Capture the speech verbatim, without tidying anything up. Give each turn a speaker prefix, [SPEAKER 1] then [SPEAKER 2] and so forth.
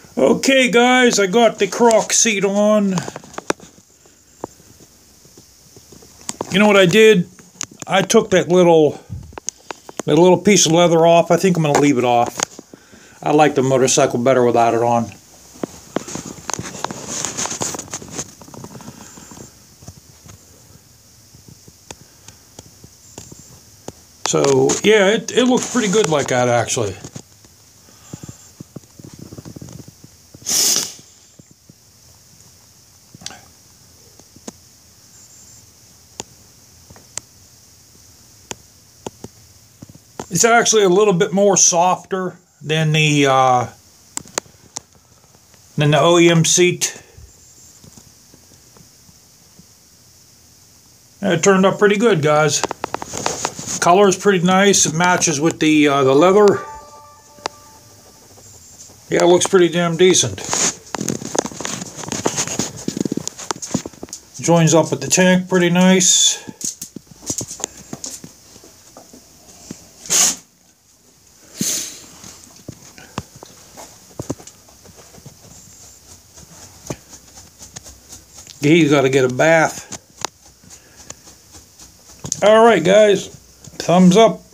[SPEAKER 1] Okay guys, I got the croc seat on. You know what I did? I took that little that little piece of leather off. I think I'm going to leave it off. I like the motorcycle better without it on. So yeah, it, it looks pretty good like that actually. It's actually a little bit more softer than the uh, than the O E M seat. And it turned out pretty good, guys. Color is pretty nice. It matches with the uh, the leather. Yeah, it looks pretty damn decent. Joins up with the tank pretty nice. He's got to get a bath. Alright guys, thumbs up.